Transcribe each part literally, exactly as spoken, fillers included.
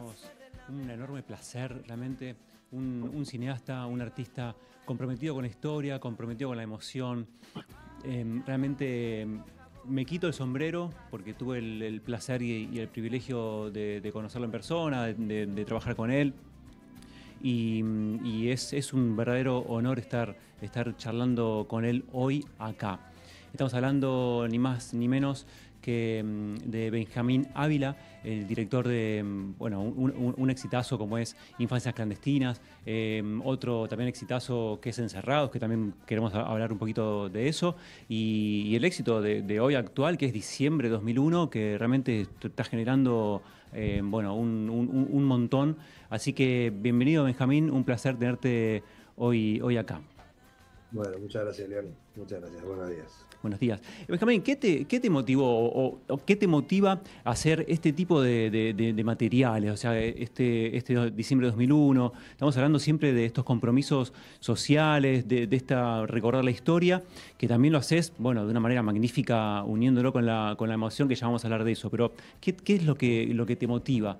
tenemos un enorme placer, realmente, un, un cineasta, un artista comprometido con la historia, comprometido con la emoción. Eh, realmente me quito el sombrero porque tuve el, el placer y, y el privilegio de, de conocerlo en persona, de, de, de trabajar con él. Y, y es, es un verdadero honor estar, estar charlando con él hoy acá. Estamos hablando ni más ni menos que de Benjamín Ávila, el director de bueno, un, un, un exitazo como es Infancias Clandestinas, eh, otro también exitazo que es Encerrados, que también queremos hablar un poquito de eso, y, y el éxito de, de hoy actual, que es diciembre de dos mil uno, que realmente está generando eh, bueno, un, un, un montón. Así que bienvenido, Benjamín, un placer tenerte hoy, hoy acá. Bueno, muchas gracias, León. Muchas gracias. Buenos días. Buenos días. Benjamín, ¿qué te, qué te motivó o, o qué te motiva a hacer este tipo de, de, de, de materiales? O sea, este, este diciembre de dos mil uno, estamos hablando siempre de estos compromisos sociales, de, de esta recordar la historia, que también lo haces, bueno, de una manera magnífica, uniéndolo con la, con la emoción, que ya vamos a hablar de eso. Pero, ¿qué, qué es lo que, lo que te motiva?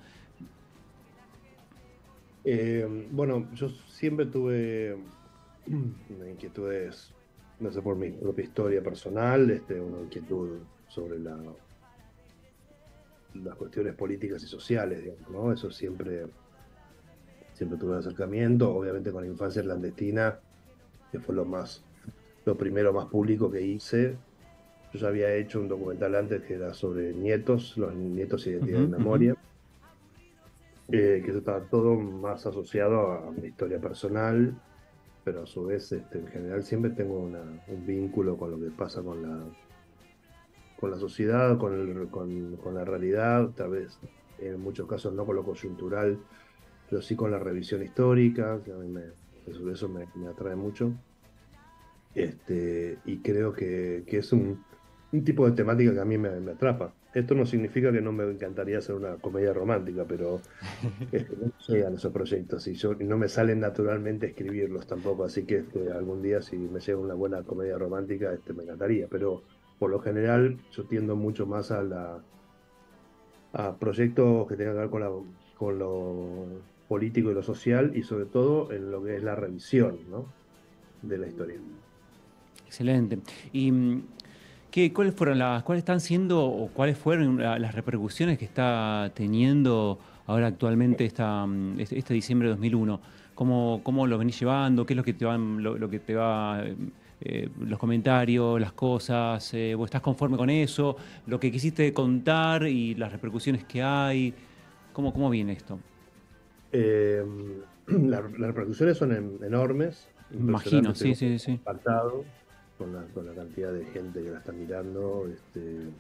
Eh, bueno, yo siempre tuve inquietudes, no sé, por mi propia historia personal, este, una inquietud sobre la, las cuestiones políticas y sociales, digamos, ¿no? Eso siempre, siempre tuve un acercamiento, obviamente con la infancia clandestina, que fue lo más, lo primero más público que hice. Yo ya había hecho un documental antes que era sobre nietos, los nietos y identidad y Ujú, ujú. memoria. Eh, que eso estaba todo más asociado a mi historia personal, pero a su vez, este, en general, siempre tengo una, un vínculo con lo que pasa con la, con la sociedad, con, el, con, con la realidad, tal vez en muchos casos no con lo coyuntural, pero sí con la revisión histórica, que a mí me, eso, eso me, me atrae mucho. Este, y creo que, que es un, un tipo de temática que a mí me, me atrapa. Esto no significa que no me encantaría hacer una comedia romántica, pero este, no llegan esos proyectos y, yo, y no me salen naturalmente escribirlos tampoco, así que este, algún día si me llega una buena comedia romántica, este, me encantaría, pero por lo general yo tiendo mucho más a, la, a proyectos que tengan que ver con, la, con lo político y lo social y sobre todo en lo que es la revisión, ¿no? De la historia. Excelente. ¿Y mm, qué, cuáles fueron las, cuáles están siendo o cuáles fueron la- las repercusiones que está teniendo ahora actualmente esta, mm, este, este diciembre de dos mil uno? ¿Cómo, cómo lo venís llevando? ¿Qué es lo que te van, lo, lo que te va, eh, eh, los comentarios, las cosas? Eh, ¿vos estás conforme con eso? ¿Lo que quisiste contar y las repercusiones que hay? ¿Cómo, cómo viene esto? Eh, la- las repercusiones son en- enormes, Me imagino, impresionantes, sí, estoy sí, sí. impactado con la, con la cantidad de gente que la está mirando. Este,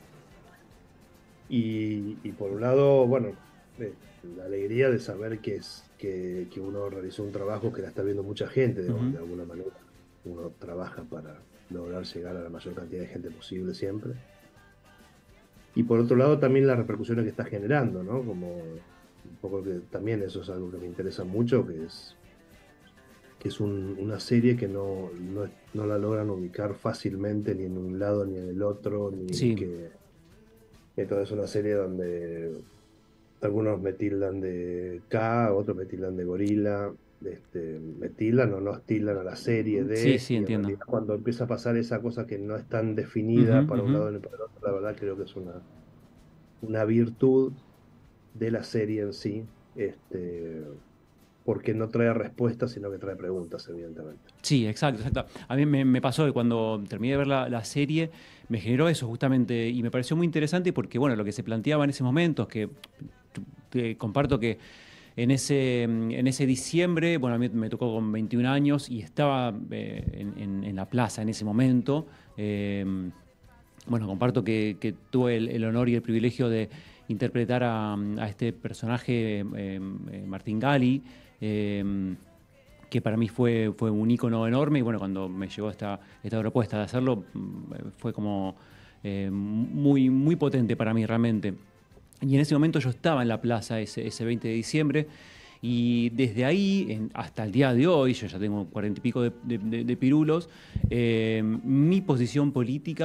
y, y por un lado, bueno, eh, la alegría de saber que, es, que, que uno realizó un trabajo que la está viendo mucha gente, de, Ujú. de alguna manera. Uno trabaja para lograr llegar a la mayor cantidad de gente posible siempre. Y por otro lado, también las repercusiones que está generando, ¿no? Como un poco que también eso es algo que me interesa mucho, que es que es un- una serie que no, no, es- no la logran ubicar fácilmente ni en un lado ni en el otro, ni Sí, que entonces es una serie donde algunos me tildan de K, otros me tildan de gorila, este, me tildan o no tildan a la serie sí, de, sí, y en entiendo. realidad cuando empieza a pasar esa cosa que no es tan Ujú, definida para un ujú. lado ni para el otro, la verdad creo que es una, una virtud de la serie en sí, este, porque no trae respuestas, sino que trae preguntas, evidentemente. Sí, exacto, exacto. A mí me, me pasó que cuando terminé de ver la, la serie, me generó eso justamente y me pareció muy interesante porque, bueno, lo que se planteaba en ese momento es que te comparto que en ese, en ese diciembre, bueno, a mí me tocó con veintiún años y estaba eh, en, en- en la plaza en ese momento. Eh, bueno, comparto que, que tuve el, el honor y el privilegio de interpretar a, a este personaje, eh, eh, Martín Gali. eh, que para mí fue, fue un ícono enorme y bueno, cuando me llegó esta, esta propuesta de hacerlo, mm, fue como eh, muy, muy potente para mí realmente. Y en ese momento yo estaba en la plaza ese, ese veinte de diciembre y desde ahí en- hasta el día de hoy, yo ya tengo cuarenta y pico de, de- de- de pirulos, eh, mi posición política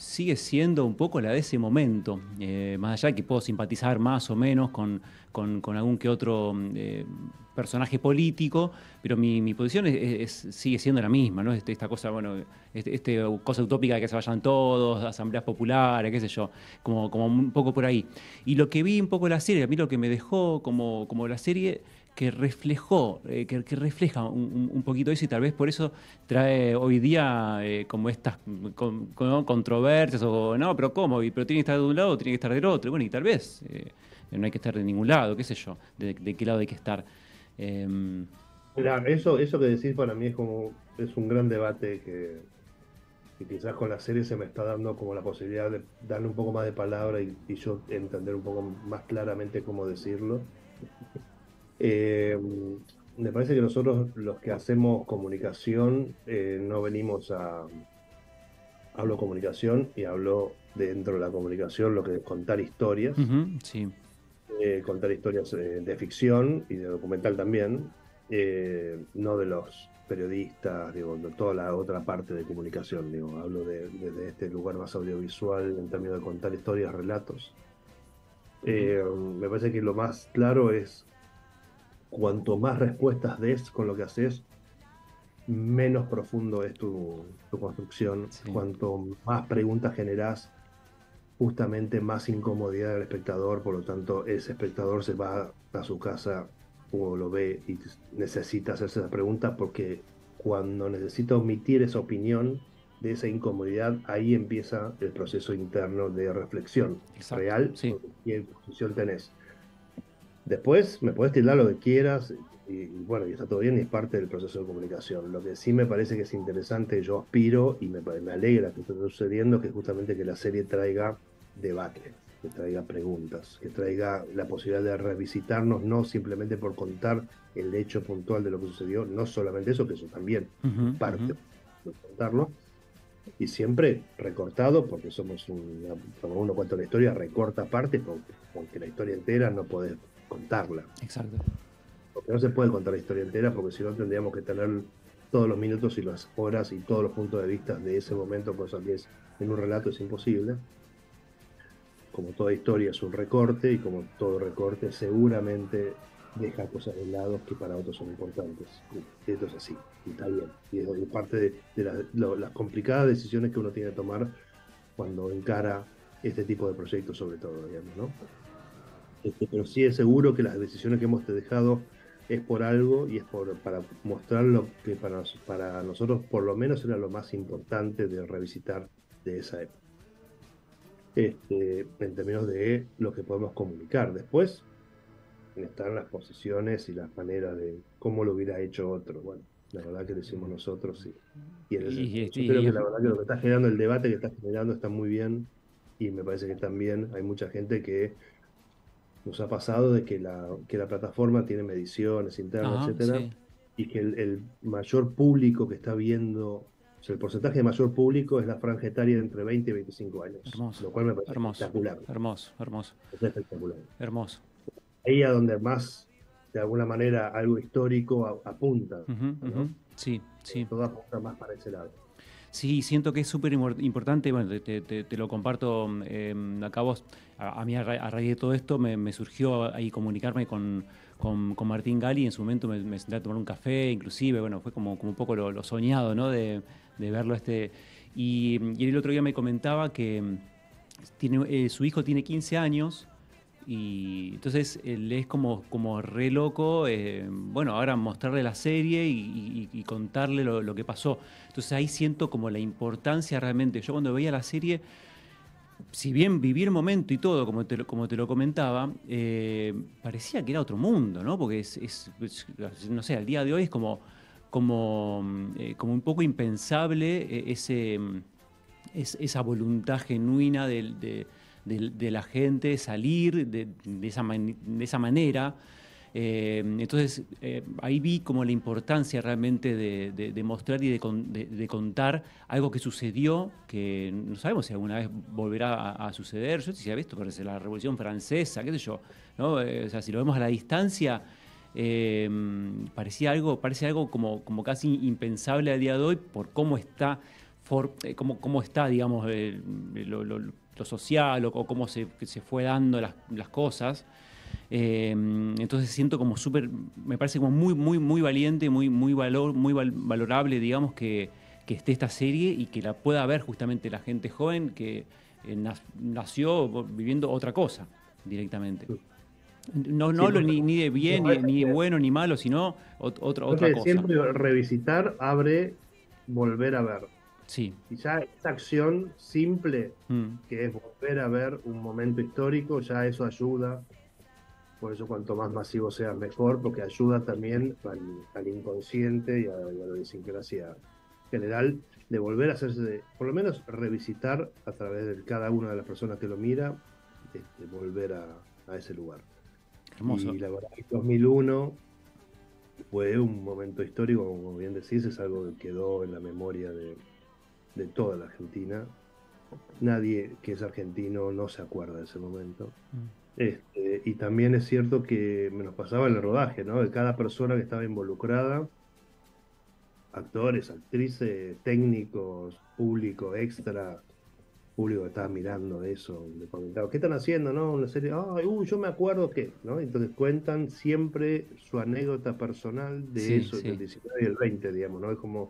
sigue siendo un poco la de ese momento, eh, más allá de que puedo simpatizar más o menos con, con, con algún que otro eh, personaje político, pero mi, mi posición es, es- sigue siendo la misma, ¿no? Este- esta cosa, bueno, este, este cosa utópica de que se vayan todos, asambleas populares, qué sé yo, como, como un poco por ahí. Y lo que vi un poco la serie, a mí lo que me dejó como, como la serie que reflejó, eh, que, que refleja un, un- un poquito eso y tal vez por eso trae hoy día eh, como estas con- con- controversias o no, pero ¿cómo? Y, pero tiene que estar de un lado, tiene que estar del otro. Bueno, y tal vez eh, no hay que estar de ningún lado, qué sé yo, de, de qué lado hay que estar. Em, Mira, eso, eso que decís para mí es como, es un gran debate que, que quizás con la serie se me está dando como la posibilidad de darle un poco más de palabra y, y yo entender un poco más claramente cómo decirlo. Eh, Me parece que nosotros los que hacemos comunicación eh, no venimos a, hablo comunicación y hablo dentro de la comunicación lo que es contar historias, ujú, sí. eh, contar historias eh, de ficción y de documental también, eh, no de los periodistas, digo, de toda la otra parte de comunicación, digo, hablo de, de- de este lugar más audiovisual en términos de contar historias, relatos. Ujú, Eh, me parece que lo más claro es cuanto más respuestas des con lo que haces, menos profundo es tu, tu construcción. sí, Cuanto más preguntas generás, justamente más incomodidad al espectador, por lo tanto, ese espectador se va a su casa o lo ve y necesita hacerse esa pregunta porque cuando necesita omitir esa opinión de esa incomodidad, ahí empieza el proceso interno de reflexión exacto, real sí. sobre qué posición tenés. Después me puedes tildar lo que quieras y, y bueno, y está todo bien y es parte del proceso de comunicación. Lo que sí me parece que es interesante, yo aspiro y me, me alegra que esto esté sucediendo, que justamente que la serie traiga debate, que traiga preguntas, que traiga la posibilidad de revisitarnos, no simplemente por contar el hecho puntual de lo que sucedió, no solamente eso, que eso también Ujú, es ujú, parte de contarlo, y siempre recortado, porque somos una, como uno cuenta la historia, recorta parte, porque, porque la historia entera no podés contarla. exacto. Porque no se puede contar la historia entera, porque si no tendríamos que tener todos los minutos y las horas y todos los puntos de vista de ese momento, cosa que es en un relato es imposible. Como toda historia es un recorte y como todo recorte seguramente deja cosas de lado que para otros son importantes. Y esto es así, y está bien. Y es es parte de, de la- lo- las complicadas decisiones que uno tiene que tomar cuando encara este tipo de proyectos, sobre todo, digamos, ¿no? Este, pero sí es seguro que las decisiones que hemos dejado es por algo y es por, para mostrar lo que para, nos- para nosotros por lo menos era lo más importante de revisitar de esa época, este, en términos de lo que podemos comunicar. Después están las posiciones y las maneras de cómo lo hubiera hecho otro. Bueno, la verdad que lo hicimos nosotros y, y en ese- Y, y- yo creo y- que la verdad que lo que está generando, el debate que está generando está muy bien y me parece que también hay mucha gente que nos ha pasado de que la, que la plataforma tiene mediciones internas, ajá, etcétera, sí. y que el, el mayor público que está viendo, o sea, el porcentaje de mayor público es la franja etaria de entre veinte y veinticinco años, Hermoso, lo cual me parece hermoso, espectacular, hermoso, hermoso, es espectacular. hermoso. Ahí a donde más, de alguna manera, algo histórico a- apunta, Ujú, ujú, ¿no? sí, sí. Todo apunta más para ese lado. Sí, siento que es súper impor- importante, bueno, te, te- te- te lo comparto eh, acá vos, a, a mí a, ra- a raíz de todo esto me, me surgió ahí comunicarme con, con- con Martín Gali, en su momento me, me senté a tomar un café, inclusive, bueno, fue como, como un poco lo, lo soñado, ¿no? De, de verlo este... Y, y el otro día me comentaba que mm, tiene, eh, su hijo tiene quince años y entonces él es como, como re loco, eh, bueno, ahora mostrarle la serie y, y- y contarle lo, lo que pasó. Entonces ahí siento como la importancia realmente. Yo cuando veía la serie, si bien viví el momento y todo, como te, lo- como te lo comentaba, eh, parecía que era otro mundo, ¿no? Porque es, es- es- no sé, al día de hoy es como, como, mm, eh, como un poco impensable eh, ese, mm, es- esa voluntad genuina del- de, de- de la gente salir de, de esa, mani- de esa manera. Eh, entonces, eh, ahí vi como la importancia realmente de, de- de mostrar y de, con- de- de contar algo que sucedió, que no sabemos si alguna vez volverá a, a suceder. Yo decía, esto parece la Revolución Francesa, qué sé yo, ¿no? Eh, o sea, si lo vemos a la distancia, eh, parecía algo, parece algo como, como casi impensable a día de hoy por cómo está for- eh, cómo, cómo está, digamos, el- lo, lo- lo social o, o cómo se, se fue dando las, las cosas. Eh, entonces siento como súper, me parece como muy, muy, muy valiente, muy, muy, valor, muy val- valorable, digamos, que, que esté esta serie y que la pueda ver justamente la gente joven que eh, nas- nació viviendo otra cosa directamente. No, no Sí, hablo me ni, ni de bien, ni, parece ni de que, bueno, ni malo, sino ot- otra, creo otra que cosa. siempre revisitar abre volver a ver. Sí. Y ya esa acción simple, Mm. que es volver a ver un momento histórico, ya eso ayuda. Por eso cuanto más masivo sea, mejor, porque ayuda también al, al inconsciente y a, y a la idiosincrasia general de volver a hacerse, por lo menos revisitar a través de cada una de las personas que lo mira, este, volver a, a ese lugar. Hermoso. Y la verdad, que dos mil uno fue un momento histórico, como bien decís, es algo que quedó en la memoria de, de toda la Argentina. Nadie que es argentino no se acuerda de ese momento. Mm. Este, y también es cierto que me nos pasaba en el rodaje, ¿no? De cada persona que estaba involucrada, actores, actrices, técnicos, público extra, público que estaba mirando eso, le comentaba, ¿qué están haciendo, no? Una serie, ay, uy, yo me acuerdo que, ¿no? Entonces cuentan siempre su anécdota personal de Sí, eso, del sí. diecinueve y el veinte, digamos, ¿no? Es como,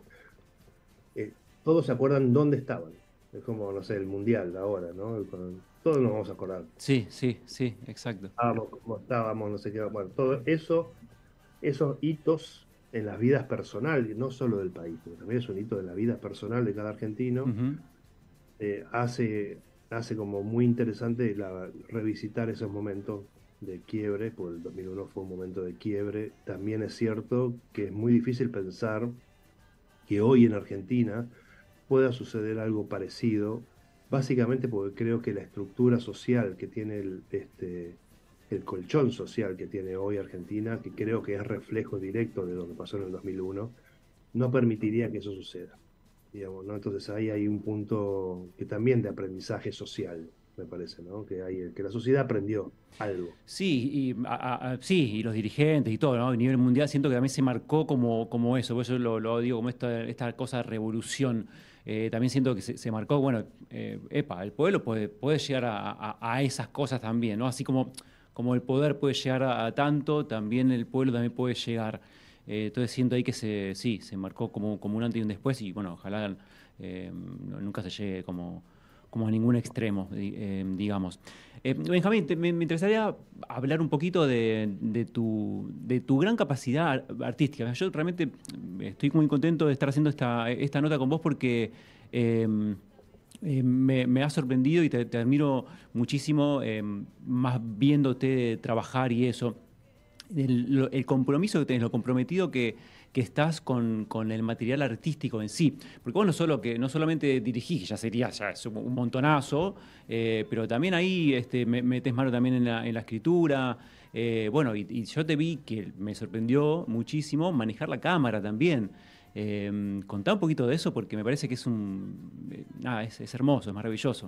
eh, todos se acuerdan dónde estaban. Es como, no sé, el mundial de ahora, ¿no? Con- todos nos vamos a acordar. Sí, sí, sí, exacto. Estábamos, cómo estábamos, no sé qué. Bueno, todo eso, esos hitos en las vidas personales, no solo del país, porque también es un hito de la vida personal de cada argentino, Ujú. eh, hace, hace como muy interesante la, revisitar esos momentos de quiebre, porque el dos mil uno fue un momento de quiebre. También es cierto que es muy difícil pensar que hoy en Argentina pueda suceder algo parecido, básicamente porque creo que la estructura social que tiene el, este, el colchón social que tiene hoy Argentina, que creo que es reflejo directo de lo que pasó en el dos mil uno, no permitiría que eso suceda, digamos, ¿no? Entonces ahí hay un punto que también de aprendizaje social, me parece, ¿no? Que hay, que la sociedad aprendió algo. Sí, y, a- a- a- sí, y los dirigentes y todo, ¿no? A nivel mundial siento que también se marcó como, como eso, por eso lo, lo digo, como esta, esta cosa de revolución. Eh, también siento que se, se marcó, bueno, eh, epa, el pueblo puede, puede llegar a, a- a esas cosas también, ¿no? Así como, como el poder puede llegar a, a tanto, también el pueblo también puede llegar. Eh, entonces siento ahí que se, sí, se marcó como, como un antes y un después y bueno, ojalá eh, no- nunca se llegue como, como a ningún extremo, di- eh, digamos. Eh, Benjamín, te- me, me interesaría hablar un poquito de, de tu, de tu gran capacidad ar- artística. Yo realmente estoy muy contento de estar haciendo esta, esta nota con vos porque eh, eh, me, me ha sorprendido y te, te admiro muchísimo, eh, más viéndote trabajar y eso el, lo- el compromiso que tenés, lo comprometido que, que estás con, con el material artístico en sí. Porque vos no, solo que, no solamente dirigís, que ya sería ya es un un montonazo, eh, pero también ahí este, me- metes mano también en la, en la escritura. Eh, bueno, y, y yo te vi que me sorprendió muchísimo manejar la cámara también. Eh, contá un poquito de eso porque me parece que es un. eh, nada, es, es hermoso, es maravilloso.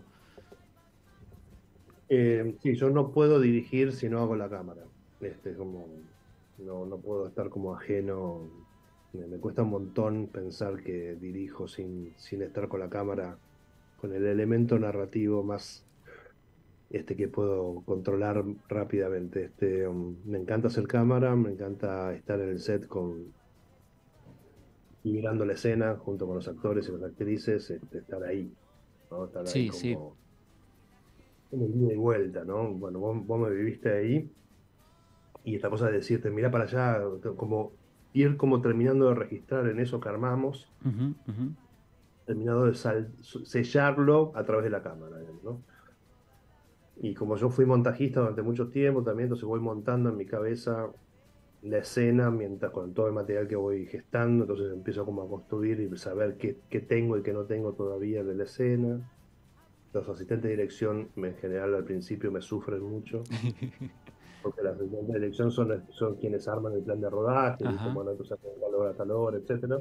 Eh, sí, yo no puedo dirigir si no hago la cámara. Este, como, no, no puedo estar como ajeno. Me, me cuesta un montón pensar que dirijo sin, sin estar con la cámara, con el elemento narrativo más este, que puedo controlar rápidamente. Este, um, me encanta hacer cámara, me encanta estar en el set con, y mirando la escena junto con los actores y las actrices, este, estar ahí, ¿no? Estar ahí Sí, sí. como en el ida y vuelta, ¿no? Bueno, vos, vos me viviste ahí. Y esta cosa de decirte, mira para allá, como ir como terminando de registrar en eso que armamos, Ujú, ujú. terminado de sal- sellarlo a través de la cámara, digamos, ¿no? Y como yo fui montajista durante mucho tiempo también, entonces voy montando en mi cabeza la escena mientras con todo el material que voy gestando, entonces empiezo como a construir y saber qué, qué tengo y qué no tengo todavía de la escena. Los asistentes de dirección en general al principio me sufren mucho porque las asistentes de dirección son, son quienes arman el plan de rodaje, dicen, Ajá. bueno, esto se hace de tal hora a tal hora, etcétera.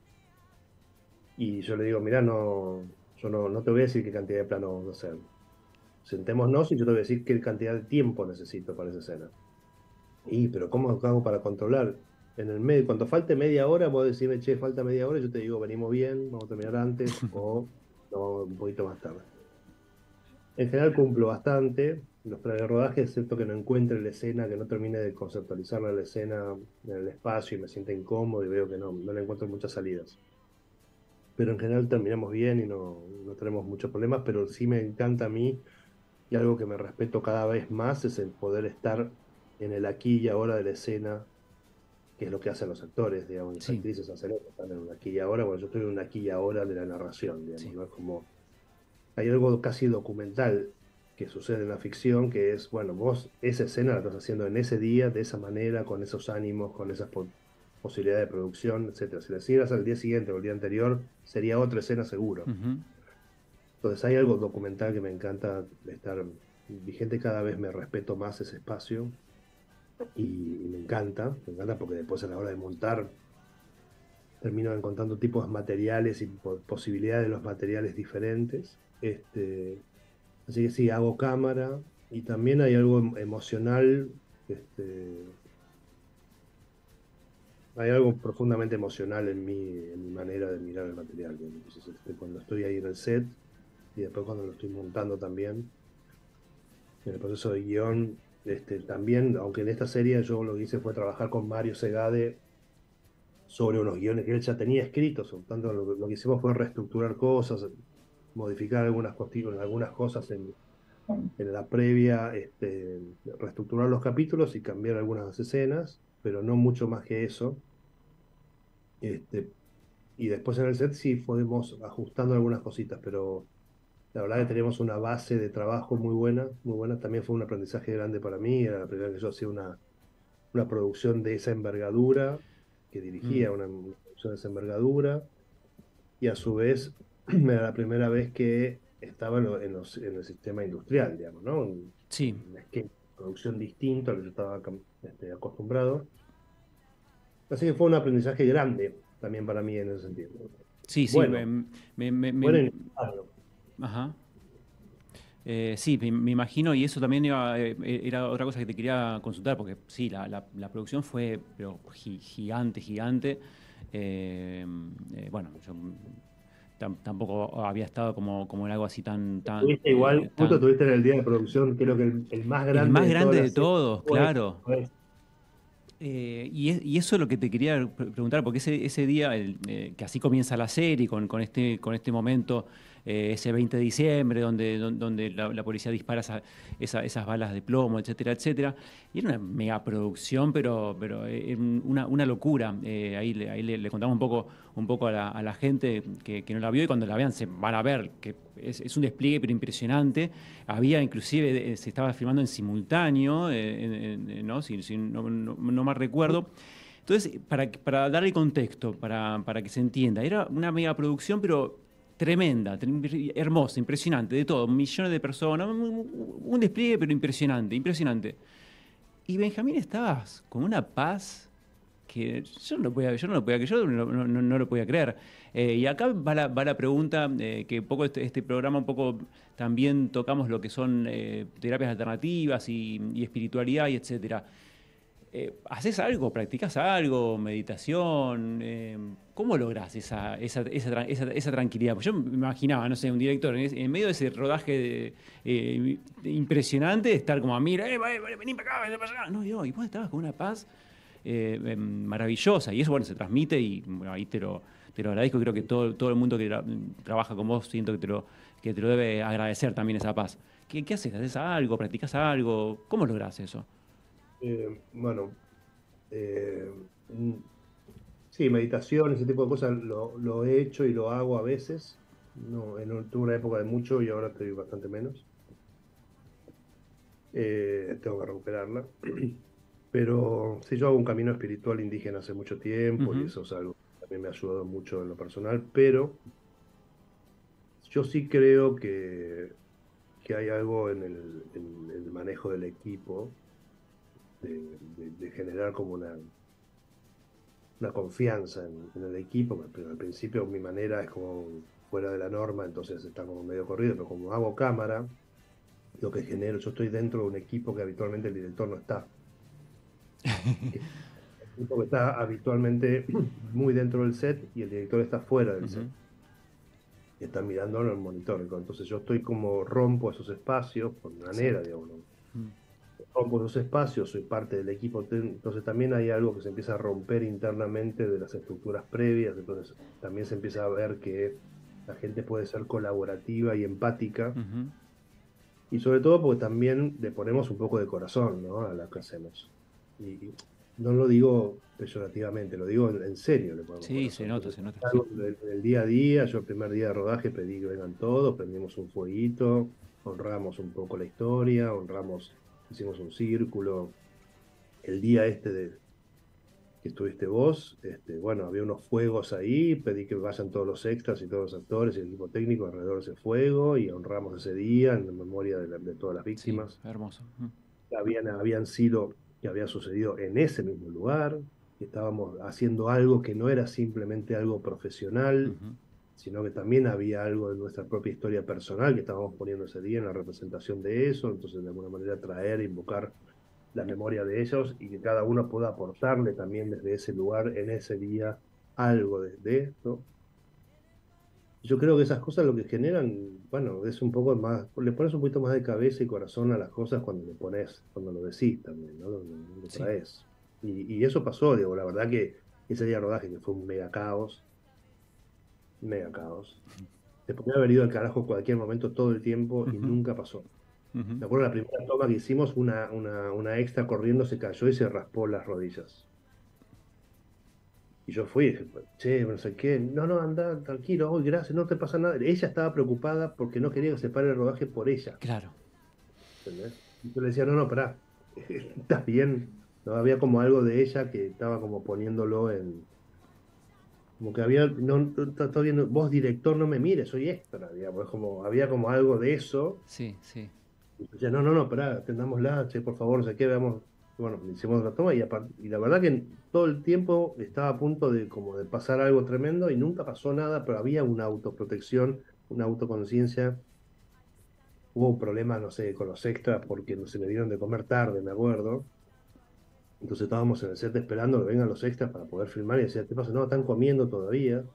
Y yo le digo, mira, no, yo no, no te voy a decir qué cantidad de plano vamos a hacer. Sentémonos y yo te voy a decir qué cantidad de tiempo necesito para esa escena. Y, pero ¿cómo hago para controlar? En el medio, cuando falte media hora, vos decime, che, falta media hora, yo te digo, venimos bien, vamos a terminar antes, o no, un poquito más tarde. En general cumplo bastante los planes de rodaje, excepto que no encuentre la escena, que no termine de conceptualizar la escena en el espacio y me sienta incómodo y veo que no, no le encuentro muchas salidas. Pero en general terminamos bien y no, no tenemos muchos problemas, pero sí me encanta a mí y algo que me respeto cada vez más es el poder estar en el aquí y ahora de la escena, que es lo que hacen los actores, digamos, las Sí, actrices hacen eso, están en un aquí y ahora, bueno, yo estoy en un aquí y ahora de la narración, digamos, sí. ¿no? Es como, hay algo casi documental que sucede en la ficción, que es, bueno, vos esa escena la estás haciendo en ese día, de esa manera, con esos ánimos, con esas po- posibilidades de producción, etcétera. Si la hicieras al día siguiente o el día anterior, sería otra escena seguro. Ujú. Entonces hay algo documental que me encanta estar vigente, cada vez me respeto más ese espacio y, y me encanta, me encanta porque después a la hora de montar termino encontrando tipos de materiales y po- posibilidades de los materiales diferentes. Este, así que sí, hago cámara y también hay algo em- emocional, este, hay algo profundamente emocional en mi, en mi manera de mirar el material. Digamos. Entonces, este, cuando estoy ahí en el set y después cuando lo estoy montando también, en el proceso de guión, este, también, aunque en esta serie yo lo que hice fue trabajar con Mario Segade sobre unos guiones que él ya tenía escritos, por tanto lo, lo que hicimos fue reestructurar cosas, modificar algunas, costi- algunas cosas en, en la previa, este, reestructurar los capítulos y cambiar algunas escenas, pero no mucho más que eso. Este, y después en el set sí fuimos ajustando algunas cositas, pero la verdad que tenemos una base de trabajo muy buena, muy buena. También fue un aprendizaje grande para mí, era la primera vez que yo hacía una, una producción de esa envergadura, que Mm. dirigía una, una producción de esa envergadura, y a su vez era la primera vez que estaba en, lo- en los- en el sistema industrial, digamos, ¿no? Un, Sí, un esquema de producción distinto al que yo estaba cam- este, acostumbrado. Así que fue un aprendizaje grande también para mí en ese sentido. sí, sí. Bueno, Me, me- me- bueno, y me- necesario. ajá. Eh, sí, me, me imagino, y eso también iba, eh, eh, era otra cosa que te quería consultar, porque sí, la, la- la producción fue pero gi- gigante, gigante. Eh, eh, bueno, yo tam- tampoco había estado como, como en algo así tan, tan, Tuviste igual, eh, justo tan... tuviste en el día de producción, creo que el, el más El grande más de toda grande la de serie todos, fue, claro. fue Eh, y, es- y eso es lo que te quería pre- preguntar, porque ese, ese día, el, eh, que así comienza la serie, con, con este, con este momento, eh, ese veinte de diciembre, donde, don- donde la, la policía dispara esa- esa- esas balas de plomo, etcétera, etcétera. Y era una megaproducción, pero, pero eh, era un- una, una locura. Eh, ahí le, ahí le, le contamos un poco, un poco a la, a la gente que, que no la vio, y cuando la vean se van a ver que es, es un despliegue pero impresionante. Había inclusive, eh, se estaba filmando en simultáneo, eh, en- en- ¿no? Si, si no, no- no mal recuerdo. Entonces, para, para darle contexto, para, para que se entienda, era una megaproducción, pero tremenda, tre- hermosa, impresionante, de todo, millones de personas, un, un despliegue, pero impresionante, impresionante. Y Benjamín estabas con una paz que yo no lo podía, yo no lo podía, que yo no, no- no- no lo podía creer. Eh, y acá va la, va la pregunta, eh, que un poco este, este programa un poco también tocamos lo que son eh, terapias alternativas y, y espiritualidad y etcétera. Eh, ¿haces algo? ¿Practicas algo? ¿Meditación? Eh, ¿cómo lográs esa, esa, esa, tra- esa- esa tranquilidad? Pues yo me imaginaba, no sé, un director en, ese- en medio de ese rodaje de- eh, impresionante, estar como a mira, eh, va- va- vení para acá, vení para allá. No, yo, y vos estabas con una paz eh, eh, maravillosa. Y eso, bueno, se transmite y bueno, ahí te lo, te lo agradezco. Creo que todo, todo el mundo que tra- trabaja con vos siento que te, lo, que te lo debe agradecer también esa paz. ¿Qué, qué haces? ¿Haces algo? ¿Practicas algo? ¿Cómo lográs eso? Eh, bueno, eh, mm, sí, meditación, ese tipo de cosas lo, lo he hecho y lo hago a veces. No, en, un- tuve una época de mucho y ahora estoy bastante menos. Eh, tengo que recuperarla. Pero sí, yo hago un camino espiritual indígena hace mucho tiempo y Ujú. eso es algo que también me ha ayudado mucho en lo personal, pero yo sí creo que, que hay algo en el, en el manejo del equipo, de, de- de generar como una, una confianza en, en el equipo, pero al principio mi manera es como fuera de la norma, entonces está como medio corrido, pero como hago cámara, lo que genero, yo estoy dentro de un equipo que habitualmente el director no está. Porque está habitualmente muy dentro del set y el director está fuera del set. Ujú, Y está mirando en el monitor. Entonces yo estoy como rompo esos espacios, por manera, exacto. digamos, ¿no? Mm, Rompo esos espacios, soy parte del equipo. te- Entonces también hay algo que se empieza a romper internamente de las estructuras previas. Entonces también se empieza a ver que la gente puede ser colaborativa y empática. ujú. Y sobre todo porque también le ponemos un poco de corazón, ¿no? A lo que hacemos. Y, y no lo digo peyorativamente, lo digo en, en serio, le ponemos Sí, se corazón. nota, Entonces, se nota, sí. algo del, del día a día, yo el primer día de rodaje pedí que vengan todos, prendimos un fueguito, honramos un poco la historia, honramos, hicimos un círculo. El día este de, que estuviste vos, este, bueno, había unos fuegos ahí, pedí que vayan todos los extras y todos los actores y el equipo técnico alrededor de ese fuego y honramos ese día en memoria de, la- de todas las Sí, víctimas hermoso. Mm, que habían, habían sido, que había sucedido en ese mismo lugar, que estábamos haciendo algo que no era simplemente algo profesional, ujú. sino que también había algo de nuestra propia historia personal que estábamos poniendo ese día en la representación de eso, entonces de alguna manera traer, invocar la memoria de ellos y que cada uno pueda aportarle también desde ese lugar en ese día algo de, de esto. Yo creo que esas cosas lo que generan, bueno, es un poco más, le pones un poquito más de cabeza y corazón a las cosas cuando le pones, cuando lo decís también, ¿no? Lo, lo- lo Sí. traes. Y, y eso pasó, digo, la verdad que ese día de rodaje que fue un mega caos, mega caos. Se podía haber ido al carajo en cualquier momento todo el tiempo y Ujú, nunca pasó. ujú. Me acuerdo la primera toma que hicimos, una, una, una extra corriendo se cayó y se raspó las rodillas. Y yo fui y dije, che, no sé qué, no, no, anda, tranquilo, hoy gracias, no te pasa nada. Ella estaba preocupada porque no quería que se pare el rodaje por ella, Claro. ¿entendés? Y yo le decía, no, no, pará, estás bien. No, había como algo de ella que estaba como poniéndolo en, como que había, no, no, está todo bien, vos director no me mires, soy extra, digamos, es como, había como algo de eso. Sí, sí. Y yo decía, no, no, no, pará, atendámosla, che, por favor, no sé qué, veamos. Y bueno, le hicimos la toma y, apar- y la verdad que todo el tiempo estaba a punto de como de pasar algo tremendo y nunca pasó nada, pero había una autoprotección, una autoconciencia. Hubo problemas, no sé, con los extras porque no se me dieron de comer tarde, me acuerdo. Entonces estábamos en el set esperando que vengan los extras para poder filmar y decía, ¿qué pasa? No, están comiendo todavía.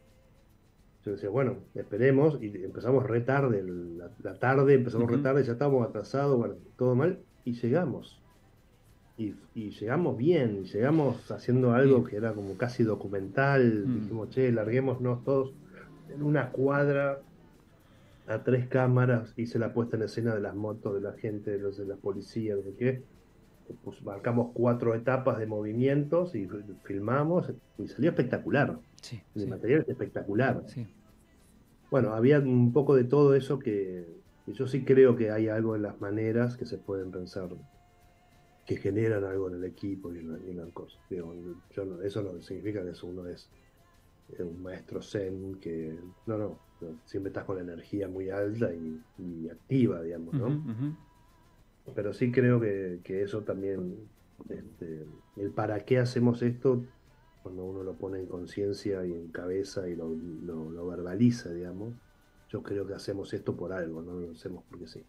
Yo decía, bueno, esperemos y empezamos re tarde, la, la tarde empezamos re Ujú. tarde, ya estábamos atrasados, bueno, todo mal y llegamos. Y, y llegamos bien, y llegamos haciendo algo Bien. que era como casi documental. Mm, Dijimos, che, larguémonos todos en una cuadra a tres cámaras. Hice la puesta en escena de las motos, de la gente, de los de la policía, no sé qué. Pues marcamos cuatro etapas de movimientos y filmamos y salió espectacular. sí, El sí, material es espectacular. sí. Bueno, había un poco de todo eso que, que yo sí creo que hay algo en las maneras que se pueden pensar que generan algo en el equipo y en, la- y en las cosas. Digo, yo no- eso no significa que eso uno es eh, un maestro zen, que no, no, no, siempre estás con la energía muy alta y, y activa, digamos, Ujú, ¿no? ujú. Pero sí creo que, que eso también, este, el para qué hacemos esto, cuando uno lo pone en conciencia y en cabeza y lo, lo, lo verbaliza, digamos, yo creo que hacemos esto por algo, no lo hacemos porque sí.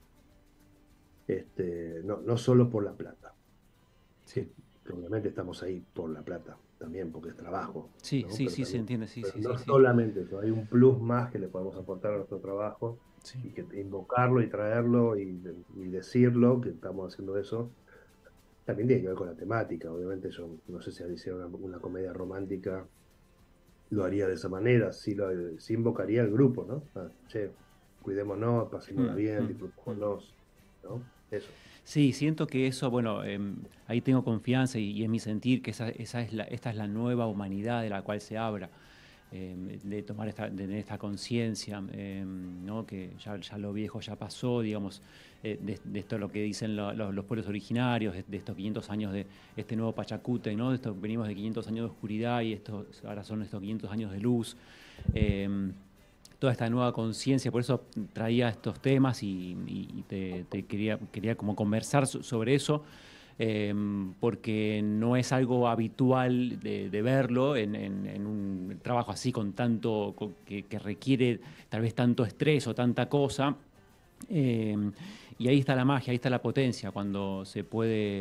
Este, no, no solo por la plata. Sí. que, que obviamente estamos ahí por la plata también, porque es trabajo, Sí, ¿no? sí, Pero sí, se también, entiende, sí, pero sí, sí, no sí. solamente eso, hay un plus más que le podemos aportar a nuestro trabajo Sí. y que invocarlo y traerlo y, y decirlo, que estamos haciendo eso, también tiene que ver con la temática. Obviamente yo no sé si hiciera una, una comedia romántica, lo haría de esa manera, sí, lo, sí invocaría al grupo, ¿no? Ah, che, cuidémonos, pasémosla Mm, bien, mm, mm. disfrutémonos, ¿no? Eso. Sí, siento que eso, bueno, em, ahí tengo confianza y, y es mi sentir que esa, esa es la, esta es la nueva humanidad de la cual se habla, em, de tomar esta, de tener esta conciencia, em, ¿no? Que ya, ya lo viejo ya pasó, digamos, eh, de, de esto lo que dicen lo- lo- los pueblos originarios, de, de estos quinientos años de este nuevo Pachacute, ¿no? De esto, venimos de quinientos años de oscuridad y estos, ahora son estos quinientos años de luz. em, Toda esta nueva conciencia, por eso traía estos temas y, y- y te, te quería, quería como conversar so- sobre eso, eh, porque no es algo habitual de, de verlo en, en- en un trabajo así con tanto, con- que, que requiere tal vez tanto estrés o tanta cosa. Eh, y ahí está la magia, ahí está la potencia, cuando se puede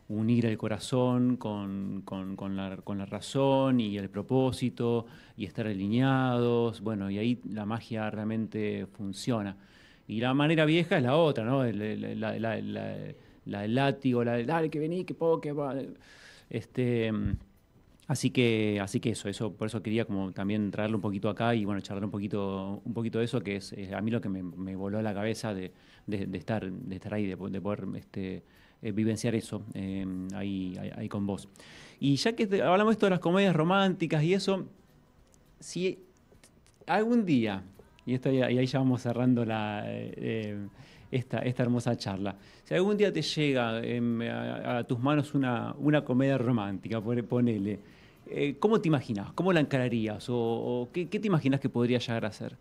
unir el corazón con, con- con la, con la razón y el propósito y estar alineados. Bueno, y ahí la magia realmente funciona. Y la manera vieja es la otra, ¿no? El- el- la, la- la- la del látigo, la del dale, que vení, que puedo, que va. Este, así que, así que eso, eso, por eso quería como también traerlo un poquito acá y bueno, charlar un poquito, un poquito de eso, que es eh, a mí lo que me, me voló la cabeza de, de- de estar, de estar ahí, de, po- de poder este, eh, vivenciar eso eh, ahí, ahí, ahí con vos. Y ya que te- hablamos esto de las comedias románticas y eso, si algún día, y, esto ya- y ahí ya vamos cerrando la, eh, eh, esta, esta hermosa charla, si algún día te llega em, a, a tus manos una, una comedia romántica, pone- ponele, eh, ¿cómo te imaginas? ¿Cómo la encararías? ¿O, o qué, qué te imaginas que podría llegar a ser?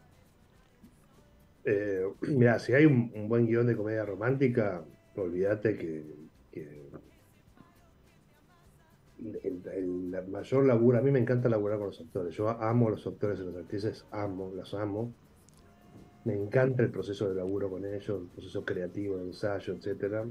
Eh, mira, si hay un, un buen guión de comedia romántica, olvídate que, que el, el- la mayor laburo, a mí me encanta laburar con los actores. Yo amo a los actores y las actrices, amo, las amo. Me encanta el proceso de laburo con ellos, el proceso creativo, de ensayo, etcétera.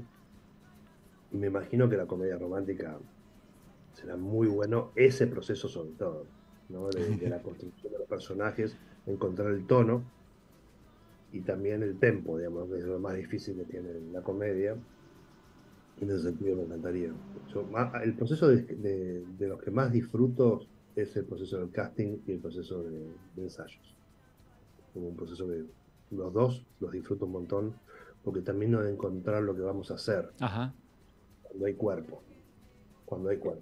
Y me imagino que la comedia romántica será muy bueno, ese proceso sobre todo, ¿no? De, de la construcción de los personajes, encontrar el tono y también el tempo, digamos, que es lo más difícil que tiene la comedia. En ese sentido me encantaría. Yo, ma- el proceso de, de- de los que más disfruto es el proceso del casting y el proceso de, de ensayos. Como un proceso que los dos los disfruto un montón, porque termino de encontrar lo que vamos a hacer Ajá. cuando hay cuerpo, cuando hay cuerpo.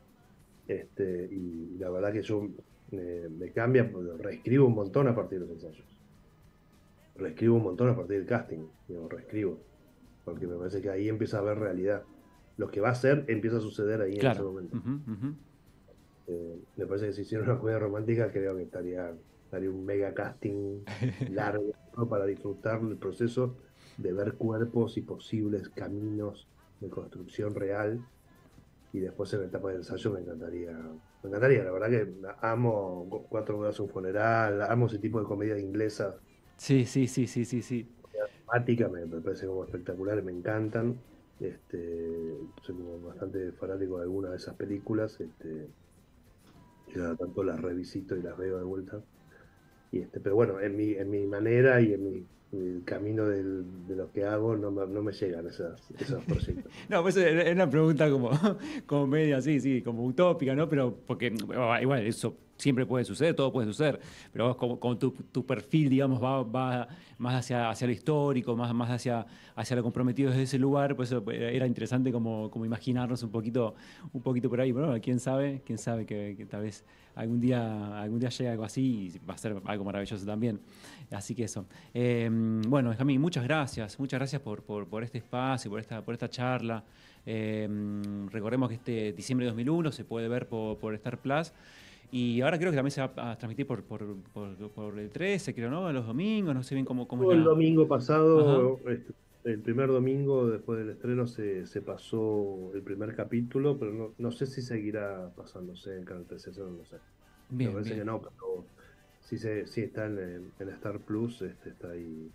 Este, y la verdad que yo eh, me cambia, porque reescribo un montón a partir de los ensayos. Reescribo un montón a partir del casting, digo, reescribo, porque me parece que ahí empieza a haber realidad. Lo que va a ser empieza a suceder ahí en ese Claro. momento. Ujú, ujú. Eh, me parece que si hiciera una comedia romántica, creo que estaría, estaría un mega casting largo, ¿no? Para disfrutar el proceso de ver cuerpos y posibles caminos de construcción real. Y después en la etapa de ensayo me encantaría, me encantaría, la verdad que amo Cu- Cuatro bodas, un funeral, amo ese tipo de comedia inglesa, Sí, sí, sí, sí, sí, sí. dramática, me, me parece como espectaculares, me encantan. Este, soy como bastante fanático de algunas de esas películas, este, y cada tanto las revisito y las veo de vuelta. Y este, pero bueno, en mi, en mi manera y en mi, el camino del- de lo que hago no me, no me llegan esas, esos proyectos. No, pues es es una pregunta como, como media así, sí, como utópica, ¿no? Pero porque, bueno, igual, eso siempre puede suceder, todo puede suceder, pero vos como, como tu, tu perfil, digamos, va, va más hacia, hacia lo histórico, más, más hacia, hacia lo comprometido desde ese lugar, pues eso eh, era interesante como, como imaginarnos un poquito, un poquito por ahí. Bueno, quién sabe, quién sabe que, que tal vez algún día, algún día llegue algo así y va a ser algo maravilloso también. Así que eso. Eh, bueno, Benjamín, muchas gracias, muchas gracias por, por, por este espacio, por esta, por esta charla. Eh, recordemos que este diciembre de dos mil uno se puede ver por, por Star Plus. Y ahora creo que también se va a transmitir por, por, por, por el trece, creo, ¿no? Los domingos, no sé bien cómo, cómo es El la... domingo Ajá. pasado, este, el primer domingo después del estreno se, se pasó el primer capítulo, pero no, no sé si seguirá pasándose en Canal trece, eso no lo sé. Me Bien, parece que bien. no, pero sí, se, sí está en, en- en Star Plus, este, está ahí,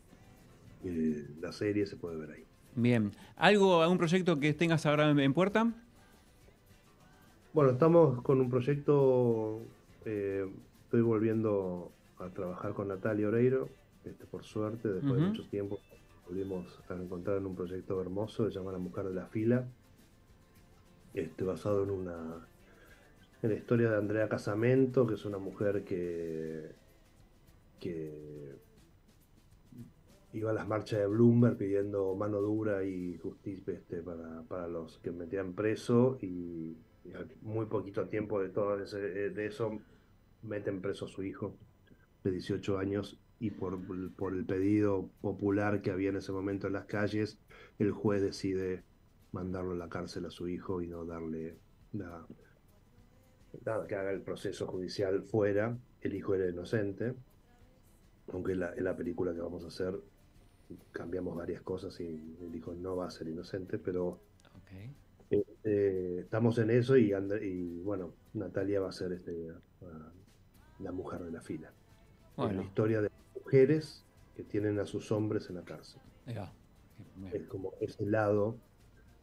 eh, la serie se puede ver ahí. Bien. ¿Algo, algún proyecto que tengas ahora en, en puerta? Bueno, estamos con un proyecto, eh, estoy volviendo a trabajar con Natalia Oreiro, este, por suerte, después de Ujú. mucho tiempo, volvimos a encontrar en un proyecto hermoso que se llama La Mujer de la Fila, este, basado en una, en la historia de Andrea Casamento, que es una mujer que, que iba a las marchas de Bloomberg pidiendo mano dura y justicia, este, para, para los que metían preso y, y al muy poquito tiempo de todo ese- de eso meten preso a su hijo de dieciocho años y por, por el pedido popular que había en ese momento en las calles, el juez decide mandarlo a la cárcel a su hijo y no darle la, nada, que haga el proceso judicial fuera. El hijo era inocente, aunque en la, en la película que vamos a hacer cambiamos varias cosas y el hijo no va a ser inocente, pero Ok. eh, eh, estamos en eso y, And- y bueno, Natalia va a ser este, uh, la mujer de la fila. Es la Bueno, historia de mujeres que tienen a sus hombres en la cárcel. ahí va. Bien. Es como ese lado.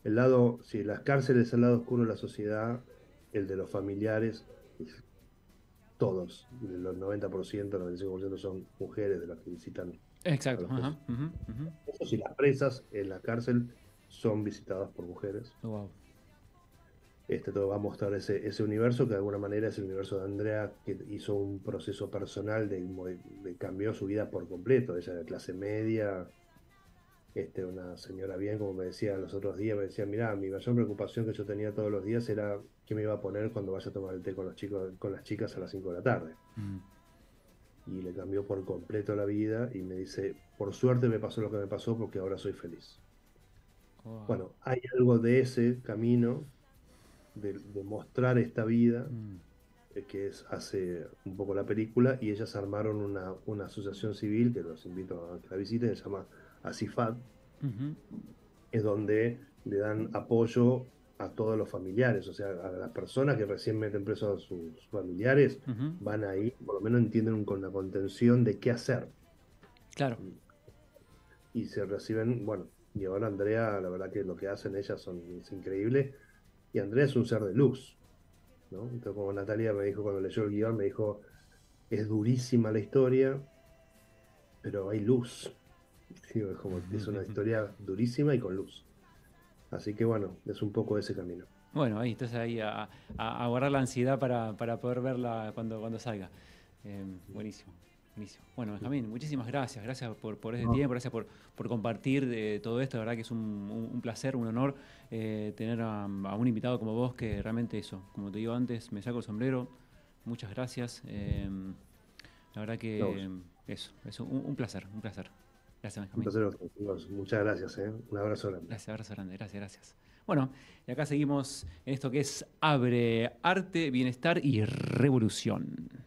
el lado, si las cárceles es el lado oscuro de la sociedad, el de los familiares, es- todos, de los noventa por ciento, noventa y cinco por ciento son mujeres de las que visitan a Exacto. los Ajá. presos. Ujú, ujú. Eso sí, las presas en la cárcel son visitadas por mujeres. Wow. Este todo va a mostrar ese, ese universo que de alguna manera es el universo de Andrea, que hizo un proceso personal de, mo- de cambió su vida por completo. Ella de clase media, este, una señora bien, como me decía los otros días, me decía, mirá, mi mayor preocupación que yo tenía todos los días era qué me iba a poner cuando vaya a tomar el té con los chicos, con las chicas a las cinco de la tarde. Mm. Y le cambió por completo la vida y me dice, por suerte me pasó lo que me pasó porque ahora soy feliz. Wow. Bueno, hay algo de ese camino, de, de mostrar esta vida, Mm. eh, que es hace un poco la película, y ellas armaron una, una asociación civil, que los invito a que la visiten, se llama ACIFAD, Ujú. es donde le dan apoyo a todos los familiares, o sea, a las personas que recién meten presos a sus familiares, Ujú. van ahí, por lo menos entienden con la contención de qué hacer. Claro. Y se reciben, bueno, y ahora Andrea, la verdad que lo que hacen ellas son, es increíble, y Andrea es un ser de luz, ¿no? Entonces, como Natalia me dijo cuando leyó el guión, me dijo, es durísima la historia, pero hay luz. Digo, es como, es una historia durísima y con luz. Así que bueno, es un poco ese camino. Bueno, ahí estás ahí a, a, a guardar la ansiedad para, para poder verla cuando, cuando salga. Eh, buenísimo, buenísimo. Bueno, Benjamín, muchísimas gracias. Gracias por, por ese No, tiempo, gracias por, por compartir de todo esto. La verdad que es un, un- un placer, un honor eh, tener a, a un invitado como vos que realmente eso, como te digo antes, me saco el sombrero. Muchas gracias. Eh, la verdad no, que eso, es un, un placer, un placer. Gracias, un Benjamín. placer, chicos. Muchas gracias, ¿eh? Un abrazo grande. Gracias, abrazo grande, gracias, gracias. Bueno, y acá seguimos en esto que es Abre Arte, Bienestar y Revolución.